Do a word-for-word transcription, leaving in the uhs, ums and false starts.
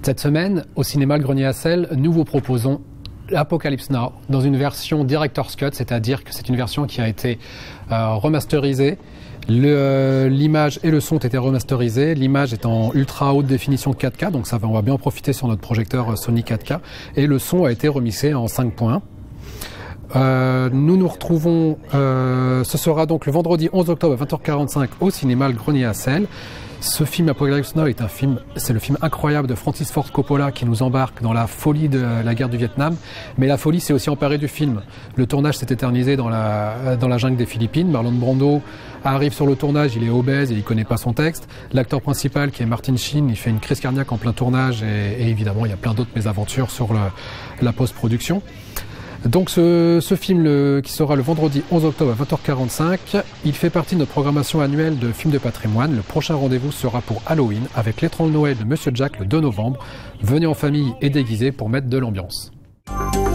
Cette semaine, au cinéma Le Grenier à Sel, nous vous proposons Apocalypse Now dans une version Director's Cut, c'est-à-dire que c'est une version qui a été euh, remasterisée. L'image et le son ont été remasterisés. L'image est en ultra haute définition quatre K, donc ça va, on va bien en profiter sur notre projecteur Sony quatre K. Et le son a été remixé en cinq point un. Euh, nous nous retrouvons, euh, ce sera donc le vendredi onze octobre à vingt heures quarante-cinq au cinéma Le Grenier à Sel. Ce film Apocalypse Now est un film, c'est le film incroyable de Francis Ford Coppola qui nous embarque dans la folie de la guerre du Vietnam. Mais la folie s'est aussi emparée du film. Le tournage s'est éternisé dans la, dans la jungle des Philippines. Marlon Brando arrive sur le tournage, il est obèse et il connaît pas son texte. L'acteur principal qui est Martin Sheen, il fait une crise cardiaque en plein tournage et, et évidemment il y a plein d'autres mésaventures sur le, la post-production. Donc ce, ce film le, qui sera le vendredi onze octobre à vingt heures quarante-cinq, il fait partie de notre programmation annuelle de films de patrimoine. Le prochain rendez-vous sera pour Halloween avec L'étrange Noël de Monsieur Jack le deux novembre. Venez en famille et déguisé pour mettre de l'ambiance.